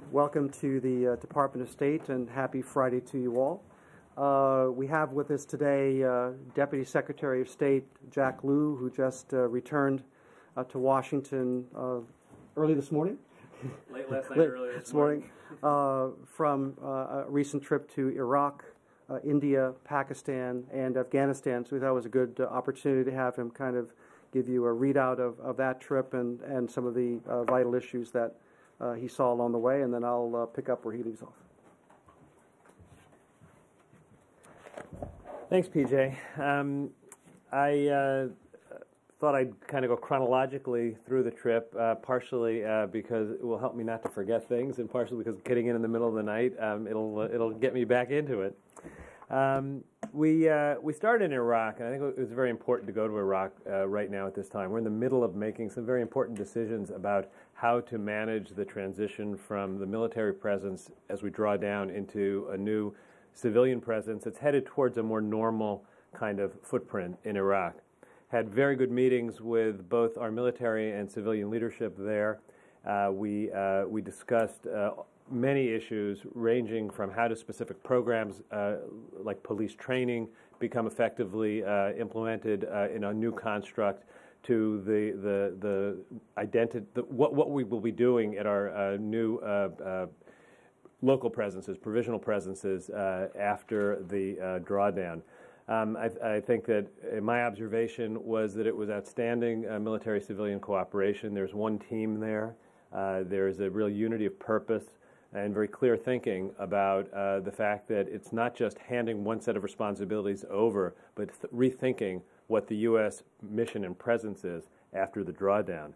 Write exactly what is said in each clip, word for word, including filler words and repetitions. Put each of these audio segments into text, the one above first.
welcome to the uh, Department of State, and happy Friday to you all. Uh, we have with us today uh, Deputy Secretary of State Jack Lew, who just uh, returned uh, to Washington uh, early this morning. Late last night, early this morning. morning uh, from uh, a recent trip to Iraq, uh, India, Pakistan, and Afghanistan. So we thought it was a good uh, opportunity to have him kind of give you a readout of, of that trip and, and some of the uh, vital issues that uh, he saw along the way, and then I'll uh, pick up where he leaves off. Thanks, P J. Um, I uh, thought I'd kind of go chronologically through the trip, uh, partially uh, because it will help me not to forget things, and partially because getting in in the middle of the night, um, it'll uh, it'll get me back into it. Um, we uh, we started in Iraq, and I think it was very important to go to Iraq uh, right now at this time. We're in the middle of making some very important decisions about how to manage the transition from the military presence as we draw down into a new civilian presence that's headed towards a more normal kind of footprint in Iraq. Had very good meetings with both our military and civilian leadership there. Uh, we uh, we discussed uh, many issues ranging from how do specific programs uh, like police training become effectively uh, implemented uh, in a new construct, to the the the identity the, what what we will be doing at our uh, new uh, uh, local presences, provisional presences uh, after the uh, drawdown. Um, I, I think that uh, my observation was that it was outstanding uh, military-civilian cooperation. There's one team there. Uh, there's a real unity of purpose and very clear thinking about uh, the fact that it's not just handing one set of responsibilities over, but th- rethinking what the U S mission and presence is after the drawdown.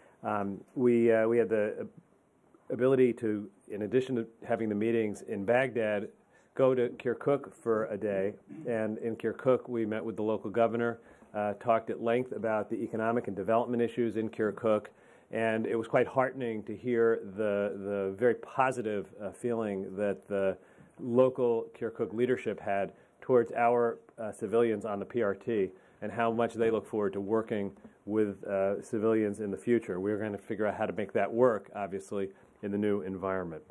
Um, we uh, we had the ability to, in addition to having the meetings in Baghdad, go to Kirkuk for a day. And in Kirkuk, we met with the local governor, uh, talked at length about the economic and development issues in Kirkuk. And it was quite heartening to hear the, the very positive uh, feeling that the local Kirkuk leadership had towards our uh, civilians on the P R T and how much they look forward to working with uh, civilians in the future. We're going to figure out how to make that work, obviously, in the new environment.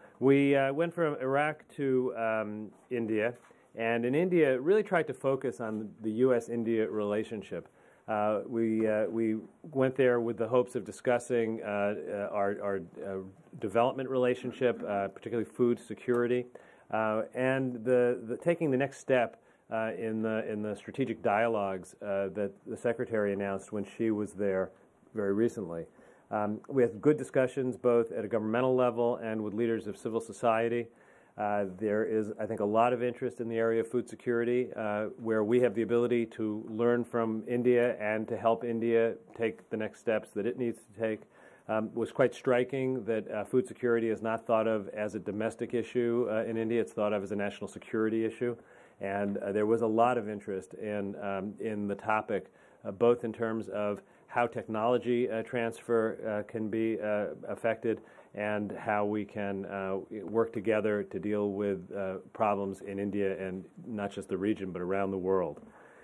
We uh, went from Iraq to um, India, and in India really tried to focus on the U S India relationship. Uh, we uh, we went there with the hopes of discussing uh, uh, our, our uh, development relationship, uh, particularly food security, uh, and the, the taking the next step uh, in the in the strategic dialogues uh, that the Secretary announced when she was there very recently. Um, we had good discussions both at a governmental level and with leaders of civil society. Uh, there is, I think, a lot of interest in the area of food security, uh, where we have the ability to learn from India and to help India take the next steps that it needs to take. Um, it was quite striking that uh, food security is not thought of as a domestic issue uh, in India. It's thought of as a national security issue. And uh, there was a lot of interest in, um, in the topic, uh, both in terms of how technology uh, transfer uh, can be uh, affected, and how we can uh, work together to deal with uh, problems in India and not just the region, but around the world.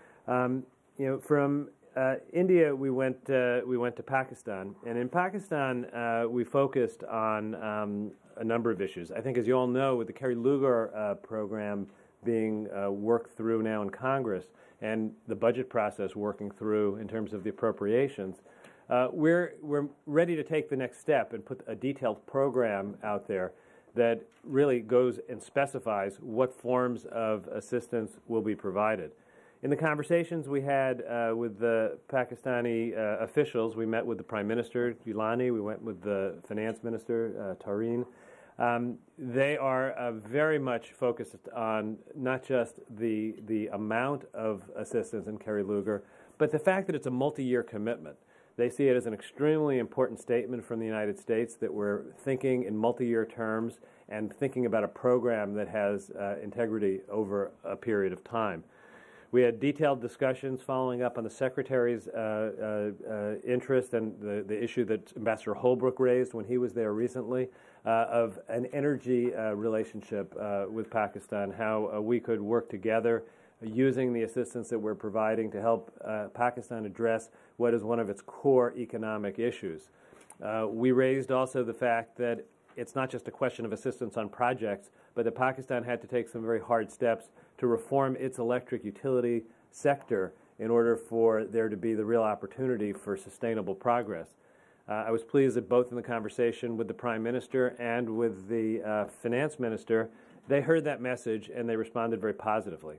Um, you know, from uh, India, we went uh, we went to Pakistan, and in Pakistan, uh, we focused on um, a number of issues. I think, as you all know, with the Kerry Lugar uh, program being uh, worked through now in Congress, and the budget process working through in terms of the appropriations, uh, we're we're ready to take the next step and put a detailed program out there that really goes and specifies what forms of assistance will be provided. In the conversations we had uh, with the Pakistani uh, officials, we met with the Prime Minister, Gilani, we went with the Finance Minister, uh, Tareen. Um, they are uh, very much focused on not just the the amount of assistance in Kerry Lugar, but the fact that it's a multi-year commitment. They see it as an extremely important statement from the United States that we're thinking in multi-year terms and thinking about a program that has uh, integrity over a period of time. We had detailed discussions following up on the Secretary's uh, uh, uh, interest and the, the issue that Ambassador Holbrooke raised when he was there recently uh, of an energy uh, relationship uh, with Pakistan, how uh, we could work together using the assistance that we're providing to help uh, Pakistan address what is one of its core economic issues. Uh, we raised also the fact that it's not just a question of assistance on projects, but that Pakistan had to take some very hard steps to reform its electric utility sector in order for there to be the real opportunity for sustainable progress. Uh, I was pleased that both in the conversation with the Prime Minister and with the uh, Finance Minister, they heard that message and they responded very positively.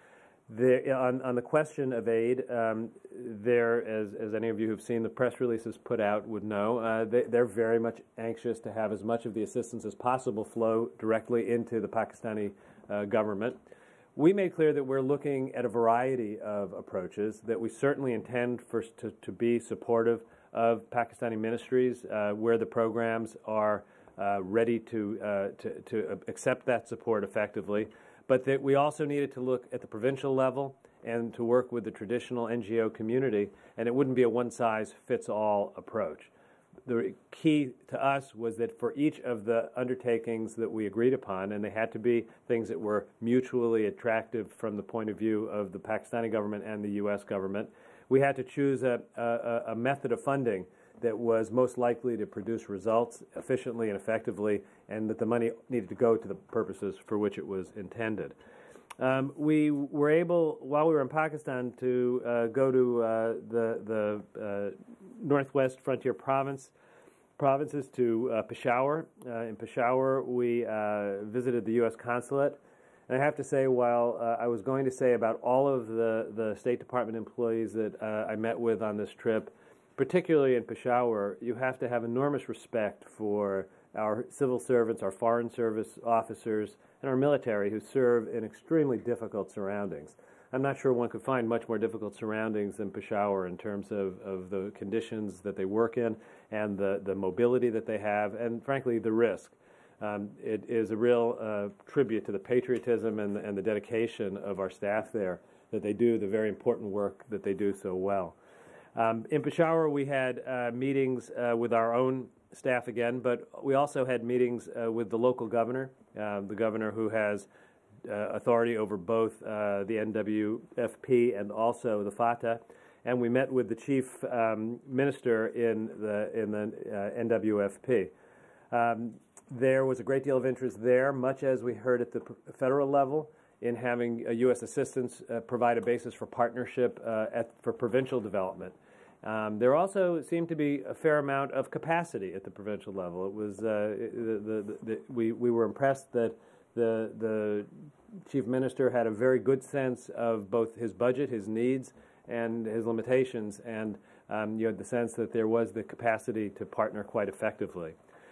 The, on, on the question of aid, um, there, as, as any of you who've seen the press releases put out would know, uh, they, they're very much anxious to have as much of the assistance as possible flow directly into the Pakistani uh, government. We made clear that we're looking at a variety of approaches, that we certainly intend for, to, to be supportive of Pakistani ministries uh, where the programs are uh, ready to, uh, to, to accept that support effectively, but that we also needed to look at the provincial level and to work with the traditional N G O community, and it wouldn't be a one-size-fits-all approach. The key to us was that for each of the undertakings that we agreed upon, and they had to be things that were mutually attractive from the point of view of the Pakistani government and the U S government, we had to choose a, a, a method of funding that was most likely to produce results efficiently and effectively, and that the money needed to go to the purposes for which it was intended. Um, we were able, while we were in Pakistan, to uh, go to uh, the, the uh, Northwest Frontier Province, provinces to uh, Peshawar. Uh, in Peshawar, we uh, visited the U S consulate. And I have to say, while uh, I was going to say about all of the, the State Department employees that uh, I met with on this trip, particularly in Peshawar, you have to have enormous respect for our civil servants, our foreign service officers, and our military who serve in extremely difficult surroundings. I'm not sure one could find much more difficult surroundings than Peshawar in terms of, of the conditions that they work in and the, the mobility that they have, and frankly, the risk. Um, it is a real uh, tribute to the patriotism and the, and the dedication of our staff there that they do the very important work that they do so well. Um, in Peshawar, we had uh, meetings uh, with our own staff again, but we also had meetings uh, with the local governor, uh, the governor who has uh, authority over both uh, the N W F P and also the FATA, and we met with the chief um, minister in the in the uh, N W F P. Um, there was a great deal of interest there, much as we heard at the federal level, in having uh, U S assistance uh, provide a basis for partnership uh, at, for provincial development. Um, there also seemed to be a fair amount of capacity at the provincial level. It was uh, the, the, the, we we were impressed that the the chief minister had a very good sense of both his budget, his needs, and his limitations, and um, you had the sense that there was the capacity to partner quite effectively.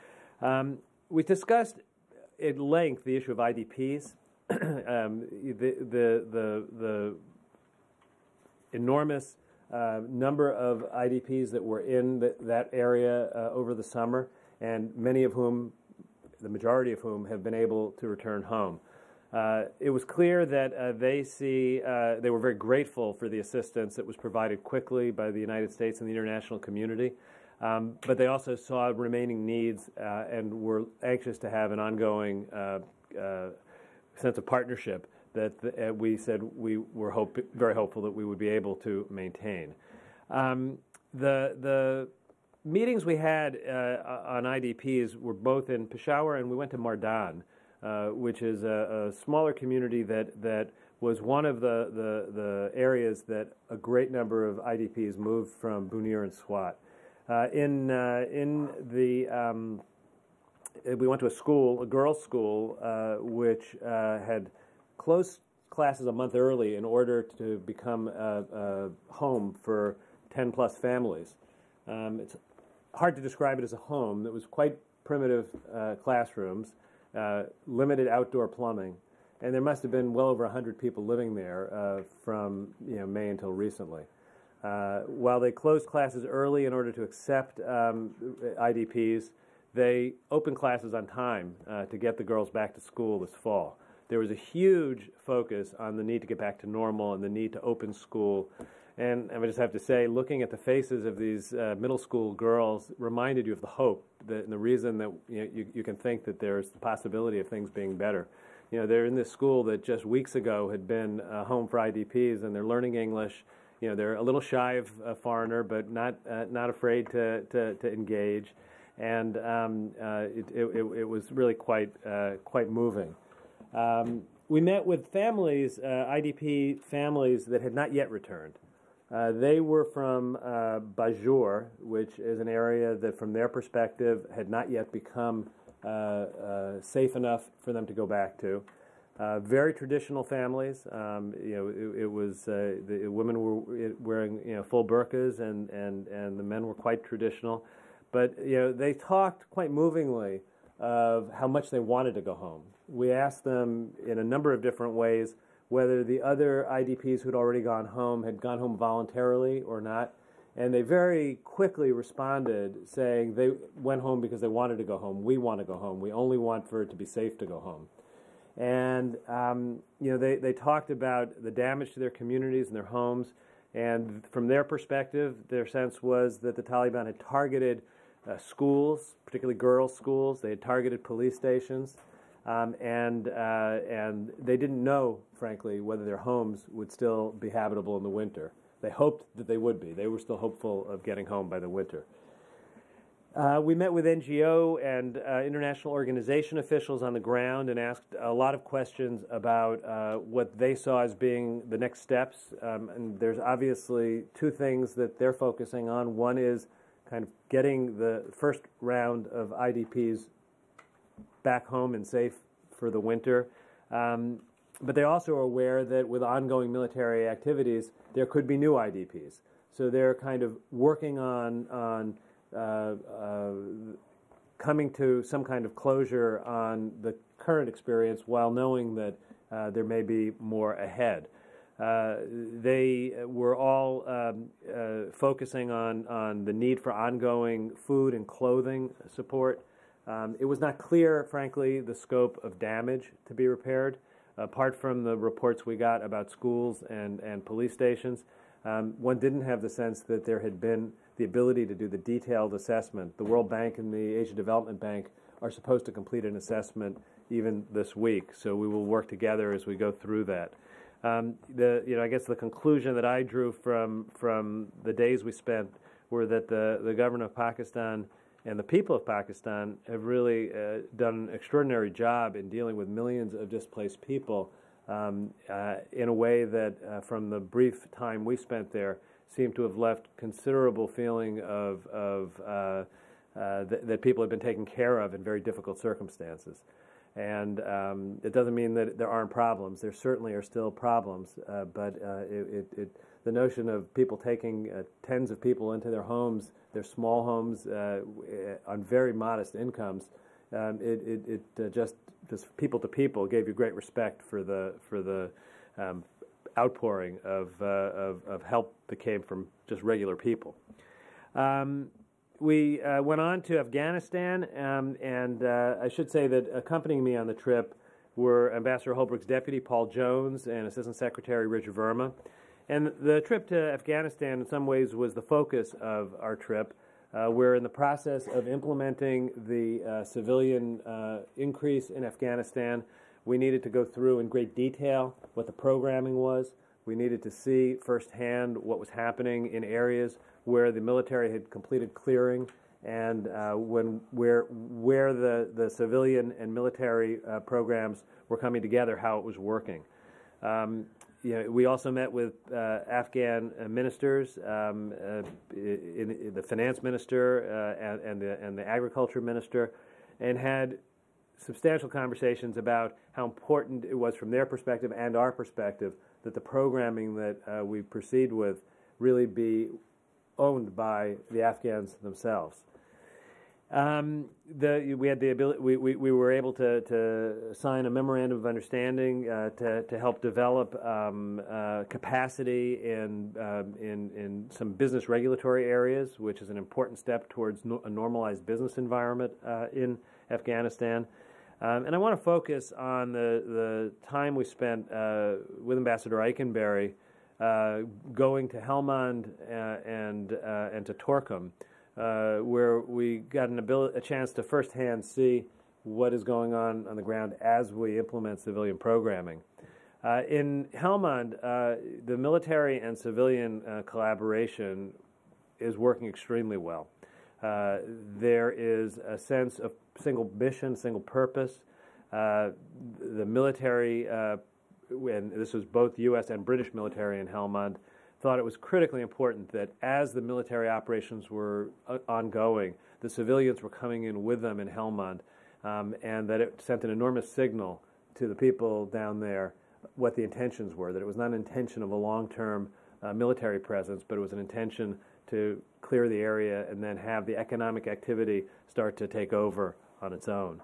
Um, we discussed at length the issue of I D Ps, um, the, the the the enormous Uh, number of I D Ps that were in the, that area uh, over the summer, and many of whom, the majority of whom, have been able to return home. Uh, it was clear that uh, they see, uh, they were very grateful for the assistance that was provided quickly by the United States and the international community, um, but they also saw remaining needs uh, and were anxious to have an ongoing uh, uh, sense of partnership that the, uh, we said we were hope, very hopeful that we would be able to maintain. Um, the, the meetings we had uh, on I D Ps were both in Peshawar, and we went to Mardan, uh, which is a, a smaller community that, that was one of the, the, the areas that a great number of I D Ps moved from Bunir and Swat. Uh, in, uh, in the, um, we went to a school, a girls' school, uh, which uh, had closed classes a month early in order to become a, a home for ten plus families. Um, it's hard to describe it as a home. It was quite primitive uh, classrooms, uh, limited outdoor plumbing, and there must have been well over one hundred people living there uh, from you know, May until recently. Uh, while they closed classes early in order to accept um, I D Ps, they opened classes on time uh, to get the girls back to school this fall. There was a huge focus on the need to get back to normal and the need to open school. And I just have to say, looking at the faces of these uh, middle school girls reminded you of the hope that, and the reason that you, know, you, you can think that there's the possibility of things being better. You know, they're in this school that just weeks ago had been a home for I D Ps, and they're learning English. You know, they're a little shy of a foreigner, but not uh, not afraid to, to, to engage. and um, uh, it, it, it was really quite uh, quite moving. Um, we met with families, uh, I D P families that had not yet returned. Uh, they were from uh, Bajor, which is an area that, from their perspective, had not yet become uh, uh, safe enough for them to go back to. Uh, very traditional families. Um, you know, it, it was uh, the women were wearing you know full burqas, and, and, and the men were quite traditional. But you know, they talked quite movingly of how much they wanted to go home. We asked them in a number of different ways whether the other I D Ps who'd already gone home had gone home voluntarily or not. And they very quickly responded saying they went home because they wanted to go home. We want to go home. We only want for it to be safe to go home. And, um, you know, they, they talked about the damage to their communities and their homes. And from their perspective, their sense was that the Taliban had targeted uh, schools, particularly girls' schools. They had targeted police stations. Um, and uh, and they didn't know, frankly, whether their homes would still be habitable in the winter. They hoped that they would be. They were still hopeful of getting home by the winter. Uh, we met with N G O and uh, international organization officials on the ground and asked a lot of questions about uh, what they saw as being the next steps. Um, and there's obviously two things that they're focusing on. One is kind of getting the first round of I D Ps back home and safe for the winter. Um, but they also are aware that with ongoing military activities, there could be new I D Ps. So they're kind of working on, on uh, uh, coming to some kind of closure on the current experience while knowing that uh, there may be more ahead. Uh, they were all um, uh, focusing on, on the need for ongoing food and clothing support. Um, it was not clear, frankly, the scope of damage to be repaired, apart from the reports we got about schools and, and police stations. Um, one didn't have the sense that there had been the ability to do the detailed assessment. The World Bank and the Asia Development Bank are supposed to complete an assessment even this week, so we will work together as we go through that. Um, the, you know, I guess the conclusion that I drew from, from the days we spent were that the, the government of Pakistan and the people of Pakistan have really uh, done an extraordinary job in dealing with millions of displaced people um, uh, in a way that, uh, from the brief time we spent there, seemed to have left considerable feeling of, of uh, uh, th that people have been taken care of in very difficult circumstances. And um, it doesn't mean that there aren't problems. There certainly are still problems, uh, but uh, it, it, it, the notion of people taking uh, tens of people into their homes, their small homes, uh, on very modest incomes, um, it, it, it uh, just, just people to people gave you great respect for the, for the um, outpouring of, uh, of, of help that came from just regular people. Um, We uh, went on to Afghanistan, um, and uh, I should say that accompanying me on the trip were Ambassador Holbrooke's deputy, Paul Jones, and Assistant Secretary Richard Verma. And the trip to Afghanistan, in some ways, was the focus of our trip. Uh, we're in the process of implementing the uh, civilian uh, increase in Afghanistan. We needed to go through in great detail what the programming was. We needed to see firsthand what was happening in areas where the military had completed clearing, and uh, when where where the, the civilian and military uh, programs were coming together, how it was working. Um, you know, we also met with uh, Afghan uh, ministers, um, uh, in, in the finance minister uh, and, and the and the agriculture minister, and had substantial conversations about how important it was from their perspective and our perspective that the programming that uh, we proceed with really be owned by the Afghans themselves. Um, the, we had the ability. We, we, we were able to, to sign a memorandum of understanding uh, to to help develop um, uh, capacity in um, in in some business regulatory areas, which is an important step towards no, a normalized business environment uh, in Afghanistan. Um, and I want to focus on the the time we spent uh, with Ambassador Eikenberry, Uh, going to Helmand uh, and uh, and to Torkham, uh, where we got an ability, a chance to firsthand see what is going on on the ground as we implement civilian programming. Uh, in Helmand, uh, the military and civilian uh, collaboration is working extremely well. Uh, there is a sense of single mission, single purpose. Uh, the military, uh, and this was both U S and British military in Helmand, thought it was critically important that as the military operations were uh, ongoing, the civilians were coming in with them in Helmand, um, and that it sent an enormous signal to the people down there what the intentions were, that it was not an intention of a long-term uh, military presence, but it was an intention to clear the area and then have the economic activity start to take over on its own.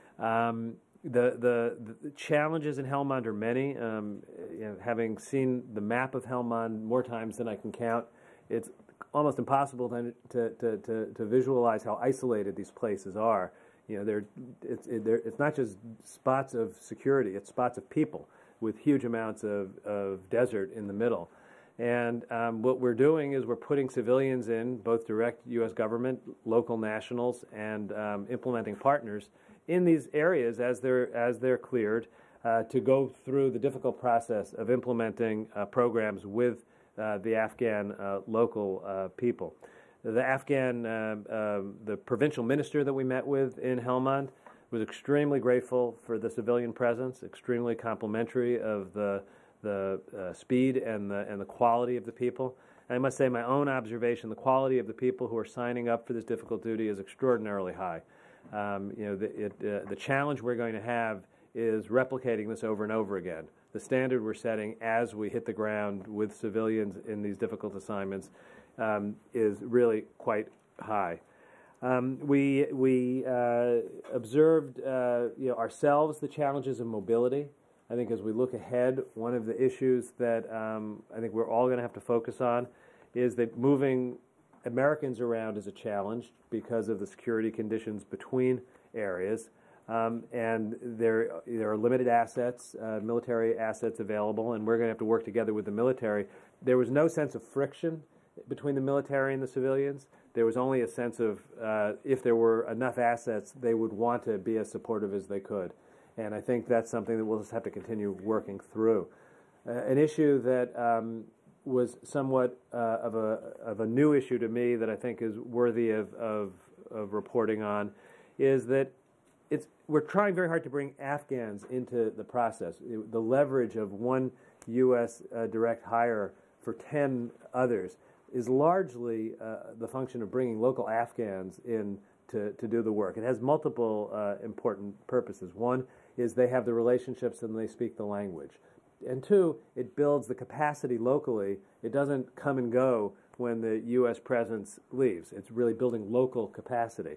Um, the, the, the challenges in Helmand are many. Um, you know, having seen the map of Helmand more times than I can count, it's almost impossible to, to, to, to, to visualize how isolated these places are. You know, they're, it's, it, they're, it's not just spots of security, it's spots of people with huge amounts of, of desert in the middle. And um, what we're doing is we're putting civilians in, both direct U S government, local nationals, and um, implementing partners in these areas as they're, as they're cleared uh, to go through the difficult process of implementing uh, programs with uh, the Afghan uh, local uh, people. The Afghan, uh, uh, the provincial minister that we met with in Helmand was extremely grateful for the civilian presence, extremely complimentary of the the uh, speed and the and the quality of the people. And I must say, my own observation, the quality of the people who are signing up for this difficult duty is extraordinarily high. Um, you know, the, it, uh, the challenge we're going to have is replicating this over and over again. The standard we're setting as we hit the ground with civilians in these difficult assignments um, is really quite high. Um, we we uh, observed uh, you know, ourselves the challenges of mobility. I think as we look ahead, one of the issues that um, I think we're all going to have to focus on is that moving Americans around is a challenge because of the security conditions between areas. Um, and there, there are limited assets, uh, military assets available, and we're going to have to work together with the military. There was no sense of friction between the military and the civilians. There was only a sense of uh, if there were enough assets, they would want to be as supportive as they could. And I think that's something that we'll just have to continue working through. Uh, an issue that um, was somewhat uh, of a of a new issue to me that I think is worthy of, of, of reporting on is that it's we're trying very hard to bring Afghans into the process. It, the leverage of one U S uh, direct hire for ten others is largely uh, the function of bringing local Afghans in to, to do the work. It has multiple uh, important purposes. One is they have the relationships and they speak the language. And two, it builds the capacity locally. It doesn't come and go when the U S presence leaves. It's really building local capacity.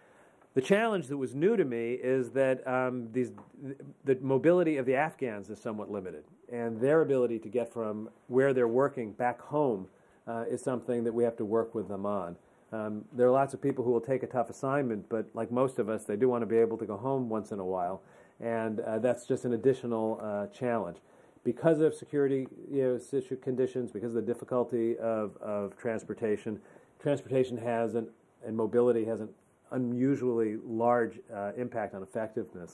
The challenge that was new to me is that um, these, the mobility of the Afghans is somewhat limited, and their ability to get from where they're working back home uh, is something that we have to work with them on. Um, there are lots of people who will take a tough assignment, but like most of us, they do want to be able to go home once in a while, and uh, that's just an additional uh, challenge. Because of security you know, situ conditions, because of the difficulty of, of transportation, transportation has an, and mobility has an unusually large uh, impact on effectiveness.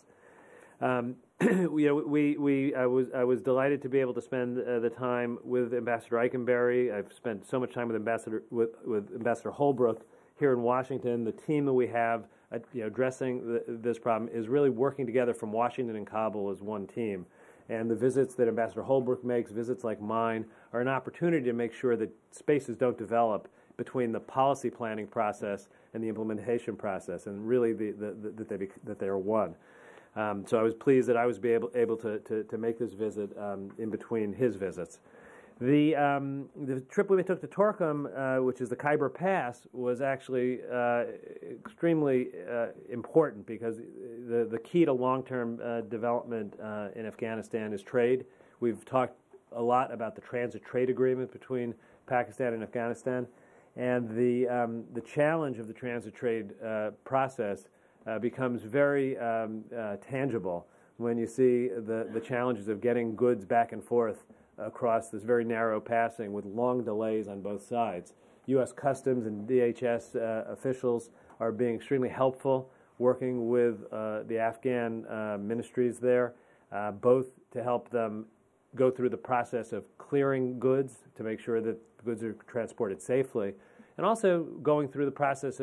Um, you know, we, we, I was, I was delighted to be able to spend uh, the time with Ambassador Eikenberry. I've spent so much time with Ambassador, with, with Ambassador Holbrooke here in Washington. The team that we have, uh, you know, addressing the, this problem is really working together from Washington and Kabul as one team. And the visits that Ambassador Holbrooke makes, visits like mine, are an opportunity to make sure that spaces don't develop between the policy planning process and the implementation process, and really the, the, the, that, they be, that they are one. Um, so I was pleased that I was be able, able to, to, to make this visit um, in between his visits. The, um, the trip we took to Torkham, uh, which is the Khyber Pass, was actually uh, extremely uh, important because the, the key to long-term uh, development uh, in Afghanistan is trade. We've talked a lot about the transit trade agreement between Pakistan and Afghanistan, and the, um, the challenge of the transit trade uh, process uh, becomes very um, uh, tangible when you see the, the challenges of getting goods back and forth across this very narrow passing with long delays on both sides. U S Customs and D H S uh, officials are being extremely helpful, working with uh, the Afghan uh, ministries there, uh, both to help them go through the process of clearing goods to make sure that goods are transported safely, and also going through the process of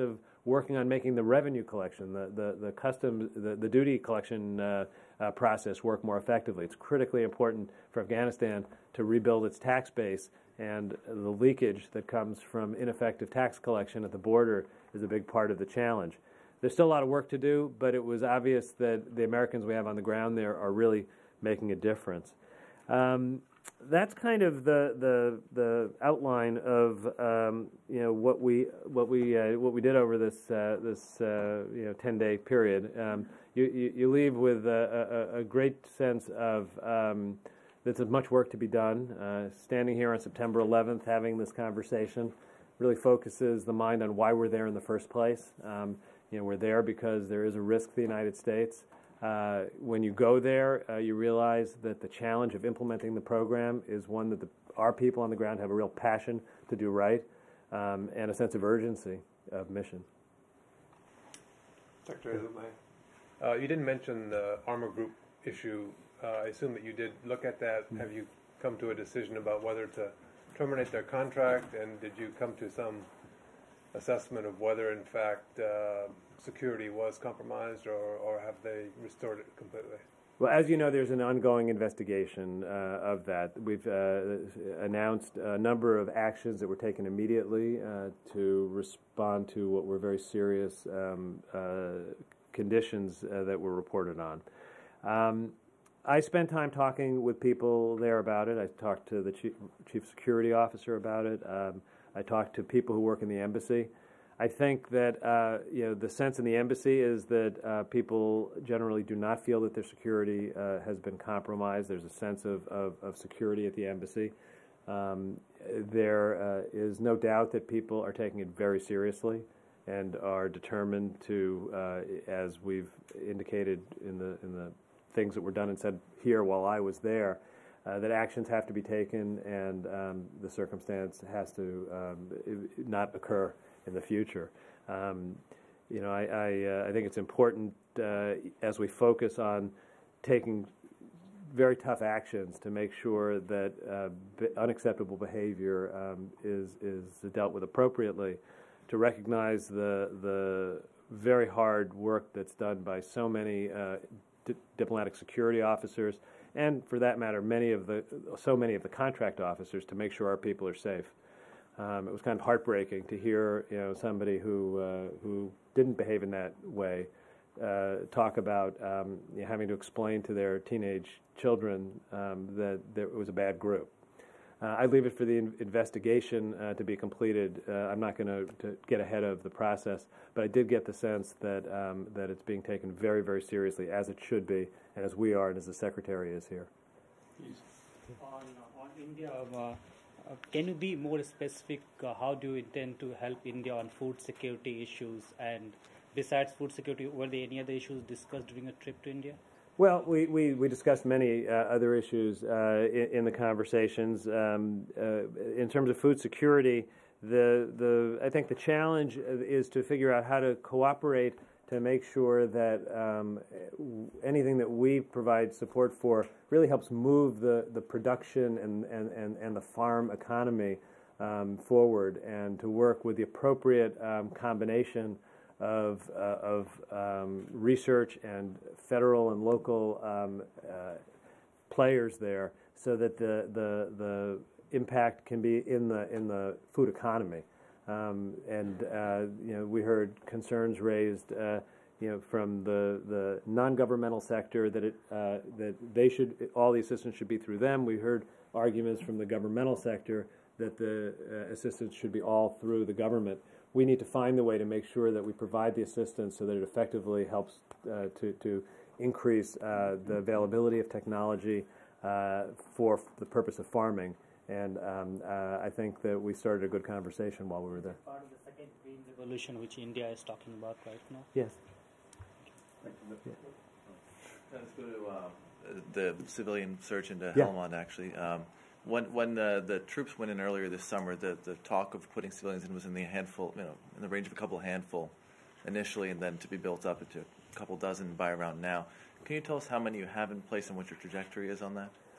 working on making the revenue collection, the the the custom, the, the duty collection uh, uh, process work more effectively. It's critically important for Afghanistan to rebuild its tax base, and the leakage that comes from ineffective tax collection at the border is a big part of the challenge. There's still a lot of work to do, but it was obvious that the Americans we have on the ground there are really making a difference. Um, that's kind of the the the outline of um, you know what we what we uh, what we did over this uh, this uh, you know ten day period. Um, you, you you leave with a, a, a great sense of um, that there's much work to be done. Uh, standing here on September eleventh, having this conversation, really focuses the mind on why we're there in the first place. Um, you know, we're there because there is a risk to the United States. Uh, when you go there, uh, you realize that the challenge of implementing the program is one that the, our people on the ground have a real passion to do right, um, and a sense of urgency of mission. Secretary Lumay, uh, you didn't mention the armor group issue. Uh, I assume that you did look at that. Mm-hmm. Have you come to a decision about whether to terminate their contract, and did you come to some assessment of whether, in fact, uh, security was compromised, or, or have they restored it completely? Well, as you know, there's an ongoing investigation uh, of that. We've uh, announced a number of actions that were taken immediately uh, to respond to what were very serious um, uh, conditions uh, that were reported on. Um, I spent time talking with people there about it. I talked to the chief, chief security officer about it. Um, I talked to people who work in the embassy. I think that uh, you know the sense in the embassy is that uh, people generally do not feel that their security uh, has been compromised. There's a sense of, of, of security at the embassy. Um, there uh, is no doubt that people are taking it very seriously and are determined to, uh, as we've indicated in the in the things that were done and said here while I was there, Uh, that actions have to be taken, and um, the circumstance has to um, not occur in the future. Um, you know, I I, uh, I think it's important uh, as we focus on taking very tough actions to make sure that uh, b- unacceptable behavior um, is is dealt with appropriately, to recognize the the very hard work that's done by so many uh, di- diplomatic security officers, and for that matter, many of the so many of the contract officers, to make sure our people are safe. Um, it was kind of heartbreaking to hear, you know, somebody who uh, who didn't behave in that way uh, talk about um, you know, having to explain to their teenage children um, that there was a bad group. Uh, I leave it for the in- investigation uh, to be completed. Uh, I'm not going to get ahead of the process, but I did get the sense that um, that it's being taken very, very seriously, as it should be, and as we are, and as the Secretary is here. On, on India, uh, uh, can you be more specific? Uh, how do you intend to help India on food security issues? And besides food security, were there any other issues discussed during a trip to India? Well, we, we, we discussed many uh, other issues uh, in, in the conversations. Um, uh, in terms of food security, the the I think the challenge is to figure out how to cooperate to make sure that um, anything that we provide support for really helps move the, the production and, and, and, and the farm economy um, forward, and to work with the appropriate um, combination of, uh, of um, research and federal and local um, uh, players there, so that the, the, the impact can be in the, in the food economy. Um, and uh, you know, we heard concerns raised, uh, you know, from the, the non-governmental sector that it uh, that they should all the assistance should be through them. We heard arguments from the governmental sector that the uh, assistance should be all through the government. We need to find the way to make sure that we provide the assistance so that it effectively helps uh, to to increase uh, the availability of technology uh, for the purpose of farming. And um, uh, I think that we started a good conversation while we were there. Part of the second green revolution, which India is talking about right now. Yes. Yeah. Let's go to uh, the civilian surge into Yeah. Helmand, actually. Um, when when the, the troops went in earlier this summer, the, the talk of putting civilians in was in the handful, you know, in the range of a couple handful initially, and then to be built up into a couple dozen by around now. Can you tell us how many you have in place and what your trajectory is on that?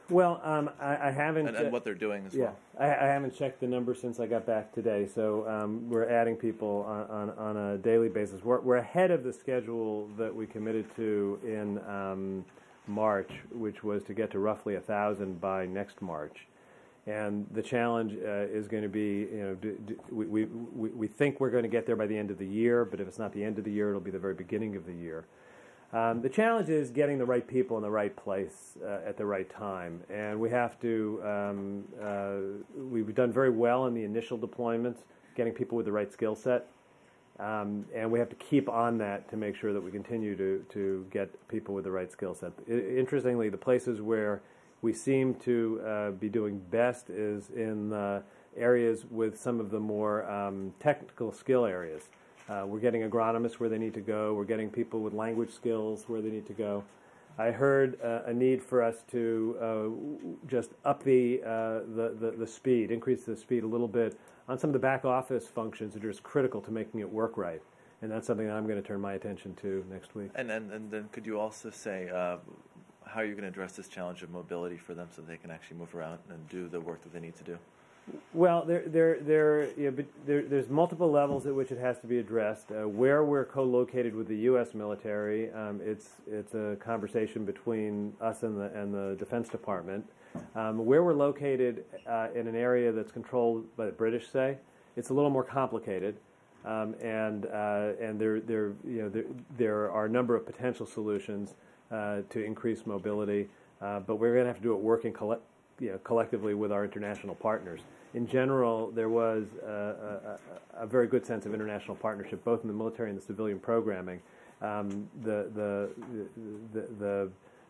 Well, um, I, I haven't. and, and what they're doing as yeah, well. I, I haven't checked the numbers since I got back today. So um, we're adding people on, on, on a daily basis. We're, we're ahead of the schedule that we committed to in um, March, which was to get to roughly a thousand by next March. And the challenge uh, is going to be, you know, do, do, we, we, we we think we're going to get there by the end of the year, but if it's not the end of the year, it'll be the very beginning of the year. Um, the challenge is getting the right people in the right place uh, at the right time, and we have to. Um, uh, we've done very well in the initial deployments, getting people with the right skill set, um, and we have to keep on that to make sure that we continue to to get people with the right skill set. I, interestingly, the places where we seem to uh, be doing best is in uh, areas with some of the more um, technical skill areas. Uh, we're getting agronomists where they need to go. We're getting people with language skills where they need to go. I heard uh, a need for us to uh, just up the, uh, the, the the speed, increase the speed a little bit on some of the back office functions that are just critical to making it work right. And that's something that I'm going to turn my attention to next week. And and, and then could you also say uh, how you're going to address this challenge of mobility for them so they can actually move around and do the work that they need to do? Well, there, there, there, you know, but there, there's multiple levels at which it has to be addressed. Uh, where we're co-located with the U S military, um, it's it's a conversation between us and the and the Defense Department. Um, where we're located uh, in an area that's controlled by the British, say, it's a little more complicated, um, and uh, and there there you know there there are a number of potential solutions uh, to increase mobility, uh, but we're going to have to do it working collectively. You know, collectively with our international partners. In general, there was a, a, a very good sense of international partnership, both in the military and the civilian programming. Um, the, the, the, the,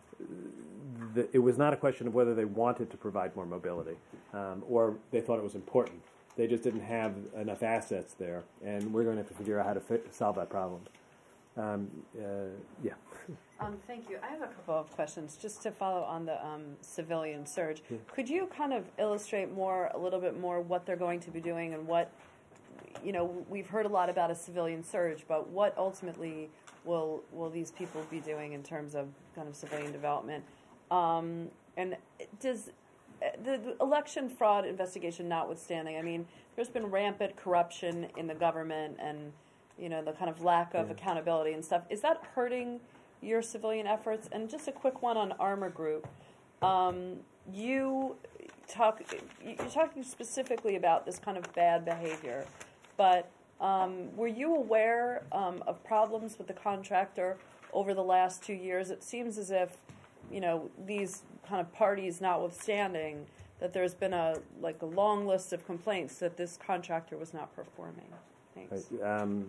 the, it was not a question of whether they wanted to provide more mobility um, or they thought it was important. They just didn't have enough assets there, and we're going to have to figure out how to fit, solve that problem. Um, uh, yeah. Um, thank you. I have a couple of questions just to follow on the um, civilian surge. Yeah. Could you kind of illustrate more, a little bit more, what they're going to be doing and what, you know, we've heard a lot about a civilian surge, but what ultimately will will these people be doing in terms of kind of civilian development? Um, and does the, the election fraud investigation notwithstanding, I mean, there's been rampant corruption in the government and, you know, the kind of lack of yeah. accountability and stuff. Is that hurting your civilian efforts? And just a quick one on Armor Group. Um, you talk, you're talking specifically about this kind of bad behavior, but um, were you aware um, of problems with the contractor over the last two years? It seems as if, you know, these kind of parties notwithstanding, that there's been a like a long list of complaints that this contractor was not performing. Thanks. Um,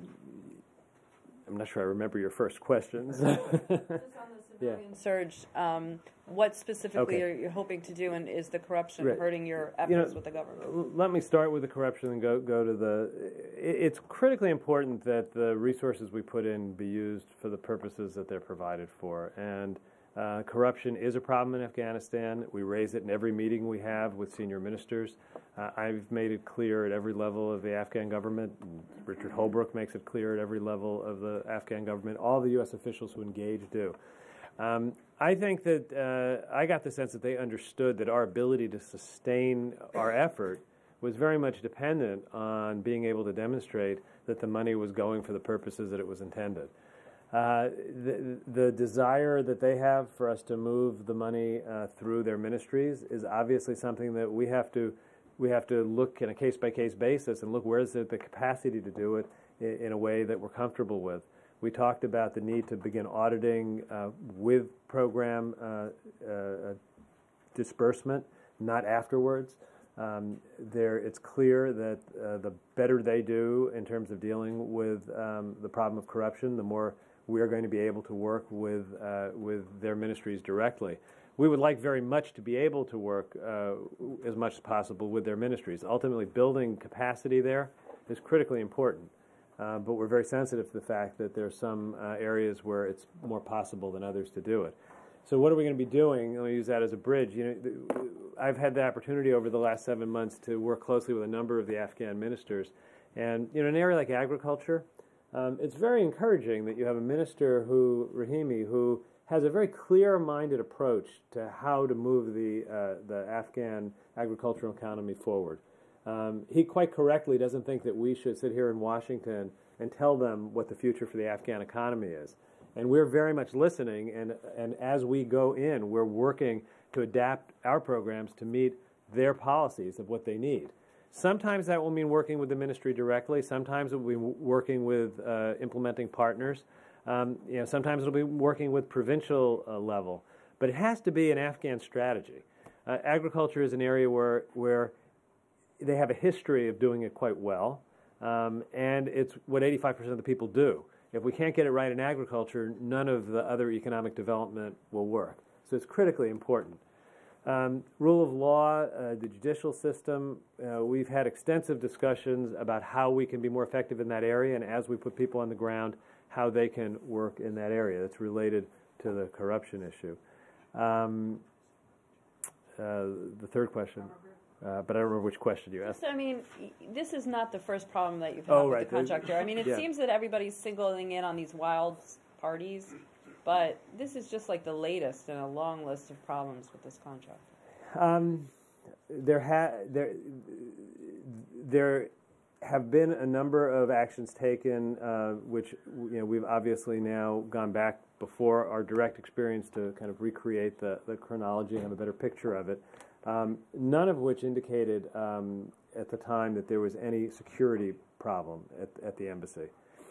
I'm not sure I remember your first questions. Just on the civilian yeah. surge, um, what specifically okay. are you hoping to do, and is the corruption right. hurting your efforts you know, with the government? Let me start with the corruption and go go to the. It's critically important that the resources we put in be used for the purposes that they're provided for, and uh, corruption is a problem in Afghanistan. We raise it in every meeting we have with senior ministers. Uh, I've made it clear at every level of the Afghan government. Richard Holbrooke makes it clear at every level of the Afghan government. All the U S officials who engage do. Um, I think that uh, I got the sense that they understood that our ability to sustain our effort was very much dependent on being able to demonstrate that the money was going for the purposes that it was intended. Uh, the, the desire that they have for us to move the money uh, through their ministries is obviously something that we have to we have to look in a case-by-case basis and look where's the, the capacity to do it in, in a way that we're comfortable with. We talked about the need to begin auditing uh, with program uh, uh, disbursement, not afterwards. Um, there, it's clear that uh, the better they do in terms of dealing with um, the problem of corruption, the more we are going to be able to work with uh, with their ministries directly. We would like very much to be able to work uh, as much as possible with their ministries. Ultimately, building capacity there is critically important, uh, but we're very sensitive to the fact that there are some uh, areas where it's more possible than others to do it. So what are we going to be doing? Let me use that as a bridge. You know, I've had the opportunity over the last seven months to work closely with a number of the Afghan ministers, and you know, in an area like agriculture, um, it's very encouraging that you have a minister who, Rahimi, who has a very clear-minded approach to how to move the uh, the Afghan agricultural economy forward. Um, he quite correctly doesn't think that we should sit here in Washington and tell them what the future for the Afghan economy is. And we're very much listening, and, and as we go in, we're working to adapt our programs to meet their policies of what they need. Sometimes that will mean working with the ministry directly. Sometimes it will be working with uh, implementing partners. Um, you know, sometimes it'll be working with provincial uh, level. But it has to be an Afghan strategy. Uh, agriculture is an area where, where they have a history of doing it quite well, um, and it's what eighty-five percent of the people do. If we can't get it right in agriculture, none of the other economic development will work. So it's critically important. Um, rule of law, uh, the judicial system, uh, we've had extensive discussions about how we can be more effective in that area, and as we put people on the ground, how they can work in that area. That's related to the corruption issue. Um, uh, the third question, uh, but I don't remember which question you asked. So, I mean, y- this is not the first problem that you've had Oh, with right. the contractor. I mean, it Yeah. seems that everybody's singling in on these wild parties, but this is just like the latest in a long list of problems with this contractor. Um, there, ha- there, there have been a number of actions taken, uh, which you know we've obviously now gone back before our direct experience to kind of recreate the, the chronology and have a better picture of it. Um, none of which indicated um, at the time that there was any security problem at, at the embassy.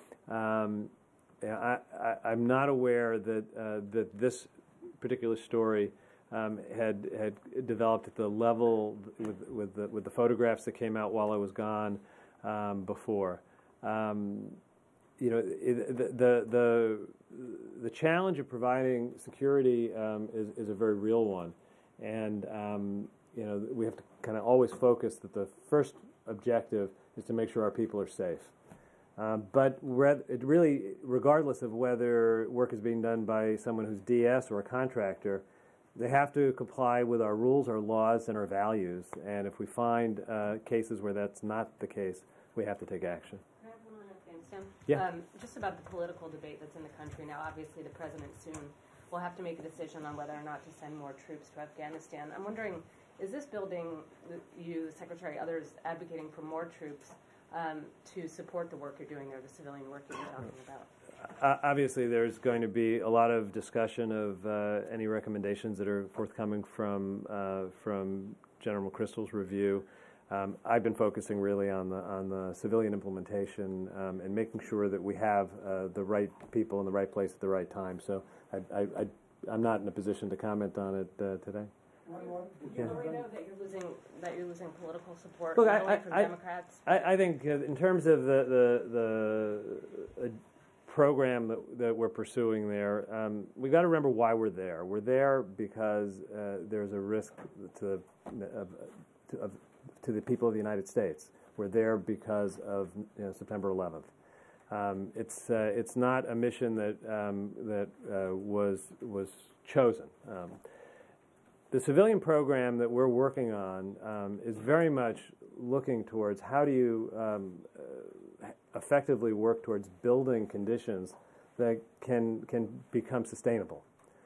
Um, I, I, I'm not aware that uh, that this particular story um, had had developed at the level with with the, with the photographs that came out while I was gone um, before. Um, you know, it, the, the the the challenge of providing security um, is is a very real one, and um, you know we have to kind of always focus that the first objective is to make sure our people are safe. Um, but re- it really, regardless of whether work is being done by someone who's D S or a contractor, they have to comply with our rules, our laws, and our values. And if we find uh, cases where that's not the case, we have to take action. Can I have one on Afghanistan? Yeah. Um, just about the political debate that's in the country now. Obviously, the president soon will have to make a decision on whether or not to send more troops to Afghanistan. I'm wondering, is this building, you, the Secretary, others advocating for more troops um, to support the work you're doing there, the civilian work that you're talking about? Uh, obviously, there's going to be a lot of discussion of uh, any recommendations that are forthcoming from uh, from General McChrystal's review. Um, I've been focusing really on the on the civilian implementation um, and making sure that we have uh, the right people in the right place at the right time. So I, I, I, I'm not in a position to comment on it uh, today. Do you already know that you're losing that you're losing political support Look, not I- only I- from I- Democrats? I, I think uh, in terms of the the, the uh, program that, that we're pursuing there, um, we got to remember why we're there. We're there because uh, there's a risk to, of, to, of, to the people of the United States. We're there because of you know, September eleventh. Um, it's uh, it's not a mission that um, that uh, was was chosen. Um, The civilian program that we're working on um, is very much looking towards how do you um, uh, effectively work towards building conditions that can can become sustainable.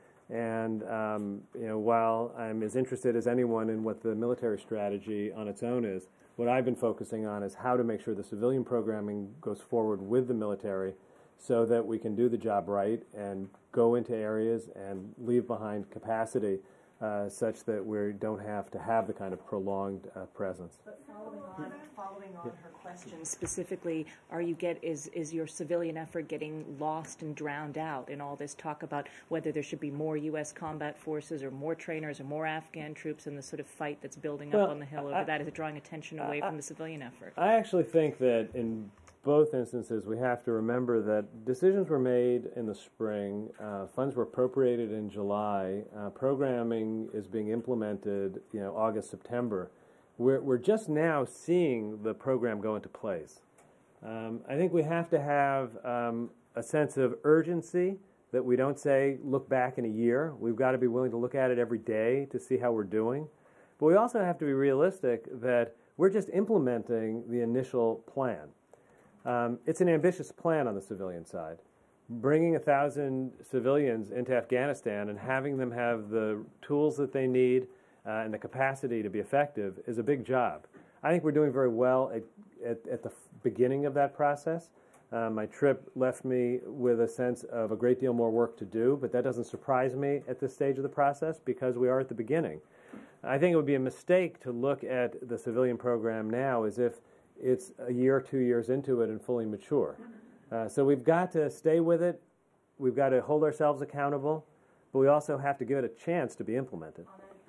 And um, you know, while I'm as interested as anyone in what the military strategy on its own is, what I've been focusing on is how to make sure the civilian programming goes forward with the military, so that we can do the job right and go into areas and leave behind capacity. Uh, such that we don't have to have the kind of prolonged uh, presence. But following on, following on her question specifically, are you get is is your civilian effort getting lost and drowned out in all this talk about whether there should be more U S combat forces or more trainers or more Afghan troops in the sort of fight that's building Well, up on the hill over I, that? Is it drawing attention away I, from the civilian effort? I actually think that in both instances, we have to remember that decisions were made in the spring, uh, funds were appropriated in July, uh, programming is being implemented, you know, August, September. We're, we're just now seeing the program go into place. Um, I think we have to have um, a sense of urgency that we don't say, look back in a year. We've got to be willing to look at it every day to see how we're doing. But we also have to be realistic that we're just implementing the initial plan. Um, it's an ambitious plan on the civilian side, bringing a thousand civilians into Afghanistan and having them have the tools that they need uh, and the capacity to be effective is a big job. I think we're doing very well at, at, at the beginning of that process. Uh, my trip left me with a sense of a great deal more work to do, but that doesn't surprise me at this stage of the process because we are at the beginning. I think it would be a mistake to look at the civilian program now as if it's a year or two years into it and fully mature. Uh, so we've got to stay with it. We've got to hold ourselves accountable, but we also have to give it a chance to be implemented.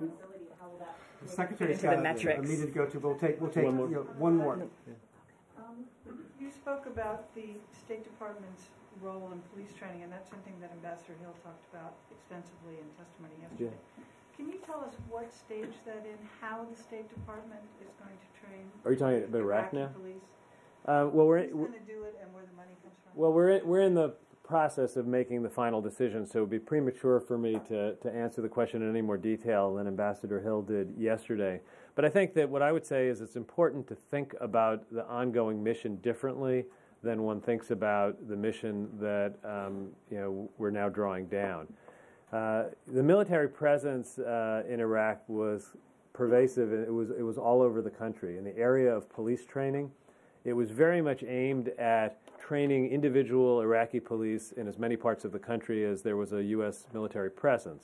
The Secretary's Into got the a, metrics. a meeting to go to, but we'll take, we'll take One more. You know, one more. Um, you spoke about the State Department's role in police training, and that's something that Ambassador Hill talked about extensively in testimony yesterday. Yeah. Can you tell us what stage that in, how the State Department is going to train? Are you talking about Iraq Iraqi now? police? Uh, well, we're Who's going to do it, and where the money comes from? well, we're in, we're in the process of making the final decision, so it would be premature for me to, to answer the question in any more detail than Ambassador Hill did yesterday. But I think that what I would say is it's important to think about the ongoing mission differently than one thinks about the mission that um, you know we're now drawing down. Uh, the military presence uh, in Iraq was pervasive. It was it was all over the country. In the area of police training, it was very much aimed at training individual Iraqi police in as many parts of the country as there was a U S military presence.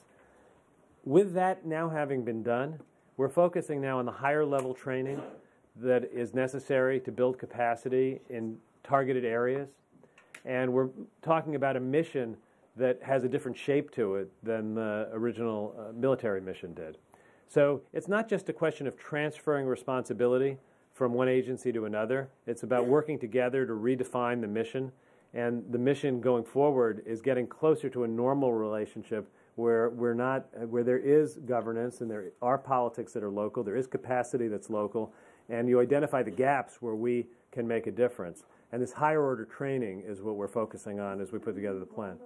With that now having been done, we're focusing now on the higher level training that is necessary to build capacity in targeted areas. And we're talking about a mission that has a different shape to it than the original uh, military mission did. So it's not just a question of transferring responsibility from one agency to another. It's about working together to redefine the mission. And the mission going forward is getting closer to a normal relationship where we're not, where there is governance and there are politics that are local, there is capacity that's local, and you identify the gaps where we can make a difference. And this higher order training is what we're focusing on as we put together the plan.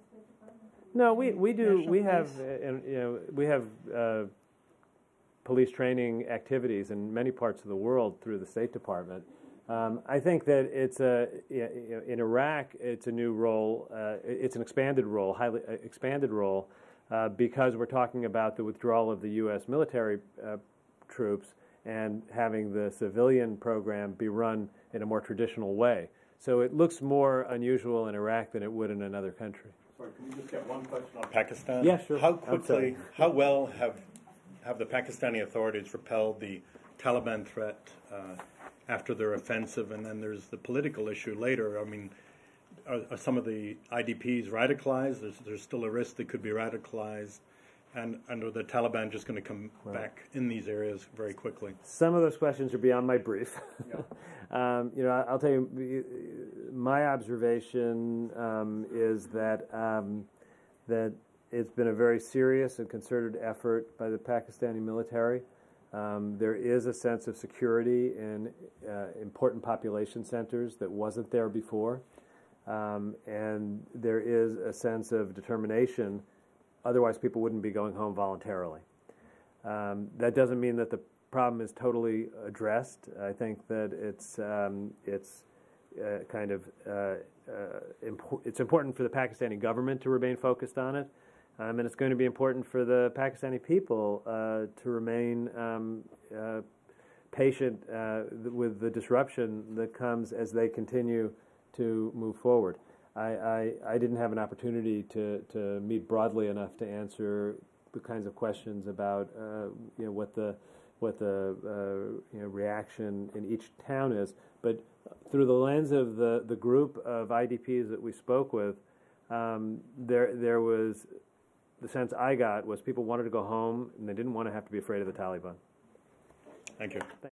No, we, we do, we have, uh, and, you know, we have uh, police training activities in many parts of the world through the State Department. Um, I think that it's a, you know, in Iraq, it's a new role, uh, it's an expanded role, highly uh, expanded role, uh, because we're talking about the withdrawal of the U S military uh, troops and having the civilian program be run in a more traditional way. So it looks more unusual in Iraq than it would in another country. Sorry, can we just get one question on Pakistan? Yeah, sure. How I'm quickly, sorry. how well have have the Pakistani authorities repelled the Taliban threat uh, after their offensive? And then there's the political issue later. I mean, are, are some of the I D Ps radicalized? There's, there's still a risk they could be radicalized. And, and are the Taliban just going to come right. back in these areas very quickly? Some of those questions are beyond my brief. Yeah. um, you know, I'll tell you, my observation um, is that um, that it's been a very serious and concerted effort by the Pakistani military. Um, there is a sense of security in uh, important population centers that wasn't there before, um, and there is a sense of determination. Otherwise, people wouldn't be going home voluntarily. Um, that doesn't mean that the problem is totally addressed. I think that it's um, it's uh, kind of uh, uh, impo- it's important for the Pakistani government to remain focused on it, um, and it's going to be important for the Pakistani people uh, to remain um, uh, patient uh, with the disruption that comes as they continue to move forward. I, I, I didn't have an opportunity to, to meet broadly enough to answer the kinds of questions about uh, you know what the what the uh, you know reaction in each town is. But through the lens of the, the group of I D Ps that we spoke with, um, there there was the sense I got was people wanted to go home and they didn't want to have to be afraid of the Taliban. Thank you.